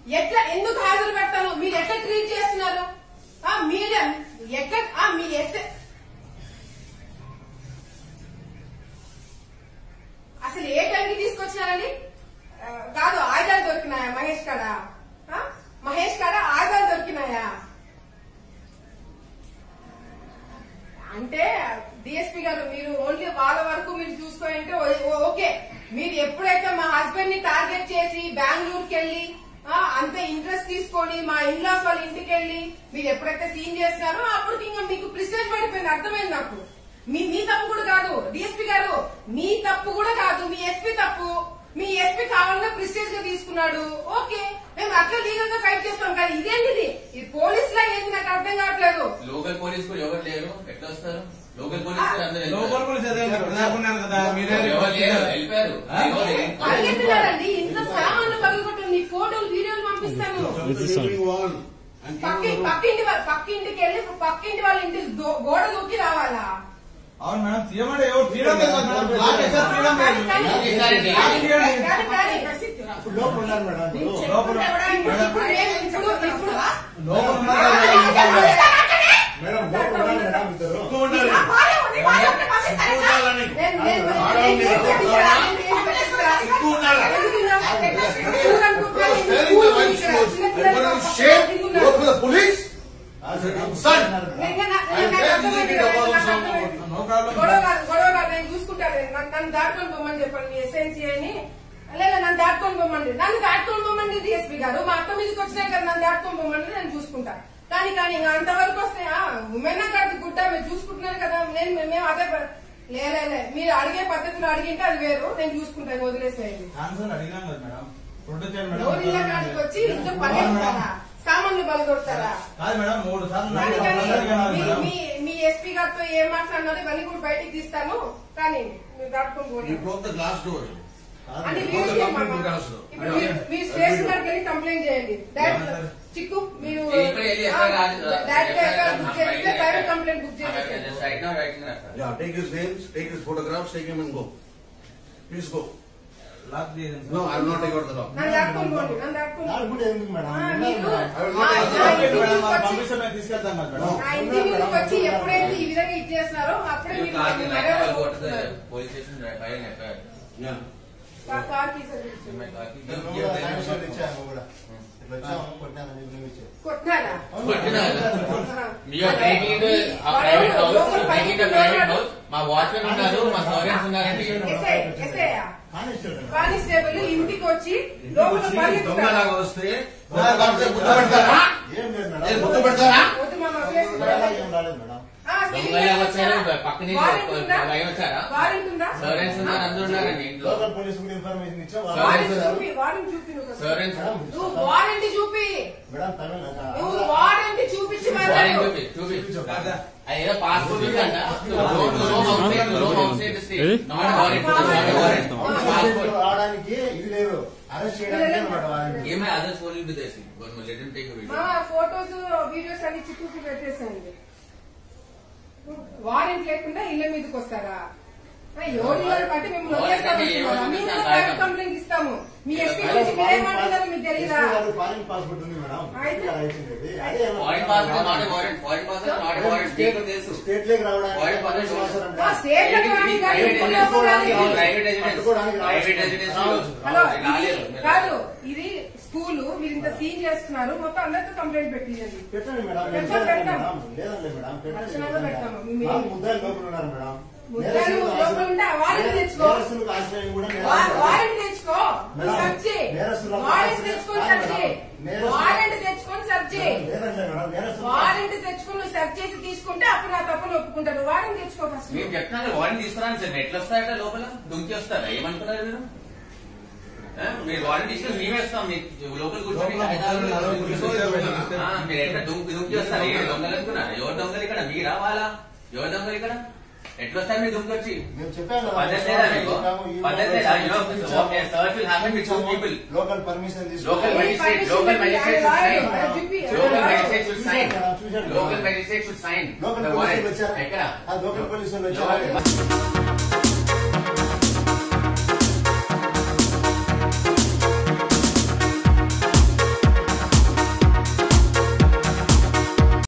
ఎట్లా ఎందుకు హాజరు పెడతాను? మీరు ఎట్లా ట్రీట్ చేస్తున్నారు? మీరు ఎట్లా మీ అసలు ఏ టైంకి తీసుకొచ్చినారండి? కాదు, ఆయుధాలు దొరికినాయా మహేష్ కాడ? మహేష్ కాడ ఆయుధాలు దొరికినాయా? అంటే డిఎస్పీ గారు మీరు ఓన్లీ వాళ్ళ వరకు మీరు చూసుకోంటే ఓకే. మీరు ఎప్పుడైతే మా హస్బెండ్ ని టార్గెట్ చేసి బెంగళూరుకి వెళ్లి అంత ఇంట్రెస్ట్ తీసుకొని మా ఇన్లాస్ వాళ్ళ ఇంటికి వెళ్లి మీరు ఎప్పుడైతే సీన్ చేసినారో అప్పుడు ఇంకా మీకు ప్రిస్టేజ్ పడిపోయింది. అర్థమైంది నాకు. మీ తప్పు కూడా కాదు డిఎస్పీ గారు, మీ తప్పు కూడా కాదు, మీ ఎస్పీ తప్పు. మీ ఎస్పీ కావాలన్నా ప్రిస్టేజ్ గా తీసుకున్నాడు. ఓకే, మేము అట్లా లీగల్ గా ఫైట్ చేస్తాం. కానీ ఇదేంటిది? ఇది పోలీస్ లా ఏంటి నాకు అర్థం కావట్లేదు. లోకల్ పోలీస్ కూడా ఎవరు లేరు, ఎట్లా వస్తారు? లోకల్ పోలీస్ పరిగెత్తున్నారండి. ఇంట్లో సామాన్లు పగలగొట్టండి. నీ ఫోటోలు వీడియోలు పంపిస్తాను. పక్కింటికి వెళ్ళి పక్కింటి వాళ్ళ ఇంటికి గోడ దూకి రావాలా? అవును మేడం, తీయమంటే ఎవరు తీయడం లేదు. police son గొడవ నేను చూసుకుంటాను. నన్ను దాటుకొని పోమని చెప్పండి మీ ఎస్ఎన్సీ అని. లేదా నన్ను దాటుకొని పోమండి, నన్ను దాటుకొని పోమండి డిఎస్పీ గారు. మా అక్క మీదకి వచ్చినాయి కదా, నన్ను దాటుకొని పోమండి, నేను చూసుకుంటా. కానీ ఇంకా అంతవరకు వస్తే ఉమెన్ కాదు గుట్ట మీరు చూసుకుంటున్నారు కదా. మేము అదే లేలే మీరు అడిగే పద్ధతిలో అడిగింటే అది వేరు. నేను చూసుకుంటాను, వదిలేసేయండి. కాడికి వచ్చి ఇంట్లో పని సామాన్లు బలగొడతారా? మీ ఎస్పీ గారితో ఏం మాట్లాడినారో ఇవన్నీ కూడా బయటికి తీస్తాను. కానీ మీరు దాటుకొని పోండి. మీరు స్టేషన్ గారికి వెళ్ళి కంప్లైంట్ చేయండి. చిక్కు మీరు ప్రైవేట్ కంప్లైంట్ బుక్ చేయండి. take his names, take his photographs, take him and go. Please go. No, I will not take out the lock. నన్ను దాటుకొని పోండి. నన్ను దాటుకొని ఇంటి మీదకి వచ్చి ఎప్పుడైతే ఈ విధంగా ఇచ్చేస్తున్నారో అప్పుడే పోలీస్ స్టేషన్ కొట్టినారా? మా వాచ్మెన్ ఉన్నారు, మా సర్వెంట్స్ ఉన్నారండి. కానిస్టేబుల్ ఇంటికి వచ్చి లోపల దొంగలాగా వస్తే గుర్తు పెడతారా? పక్కన సర్వెంట్స్ ఉన్నారు, అందరూ ఉన్నారండి. లోకల్ పోలీసు కూడా ఇన్ఫర్మేషన్ ఇచ్చా. వారంటీ చూపి వారంటీ చూపించి అదేదో పాస్పోర్ట్ రావడానికి ఇది లేదు, అరెస్ట్ చేయడానికి. ఏమైనా అదర్స్ ఫోటోస్ వీడియోస్ అన్ని చిక్కుకు పెట్టేసండి. వారెంట్ లేకుండా ఇళ్ల మీదకి వస్తారా? ఎవరు అంటే మేము ప్రైవేట్ కంప్లైంట్ ఇస్తాము. మీ ఎస్పీ నుంచి మీరేమంటున్నారో మీకు తెలియదా? పాస్పోర్ట్ ఉంది మేడం, స్టేట్ లేక కాదు. ఇది స్కూల్, మీరు ఇంత సీన్ చేస్తున్నారు. మొత్తం అందరితో కంప్లైంట్ పెట్టించండి. పెట్టండి మేడం. లేదండి మేడం, ముద్దాయిలు లోపల ఉన్నారు మేడం. వారెంట్ తెచ్చుకో, వారెంట్ తెచ్చుకో, సర్చ్ చేయి. వారెంట్ తెచ్చుకొని సర్చ్ చేయి. వారెంట్ తెచ్చుకొని సర్చ్ చేయి. వారెంట్ తెచ్చుకొని సర్చ్ చేసి తీసుకుంటే అప్పుడు నా తప్పును ఒప్పుకుంటారు. వారెంట్ తెచ్చుకో ఫస్ట్. మేము చెప్తున్నాను వారెంట్ తీసుకురాను సార్. ఎట్లా వస్తారట లోపల దుంకి వస్తారా? ఏమంటున్నారు మీరు? మీరు వారెంట్ తీసుకుని మేమేస్తాం. మీకు లోపల కూర్చొని మీరు ఎట్లా దుంకి వస్తారు? ఏ దొంగలు అనుకున్నారు? ఎవరు దొంగలు ఇక్కడ? మీరా వాళ్ళ? ఎవరు దొంగలు ఇక్కడ? ఎట్లా వస్తారు మీరు దుంకొచ్చి? Local permission local magistrate should sign. Local magistrate should sign. Local పోలీసులు వచ్చారు. ఎక్కడ? లోకల్ పోలీసులు వచ్చారు.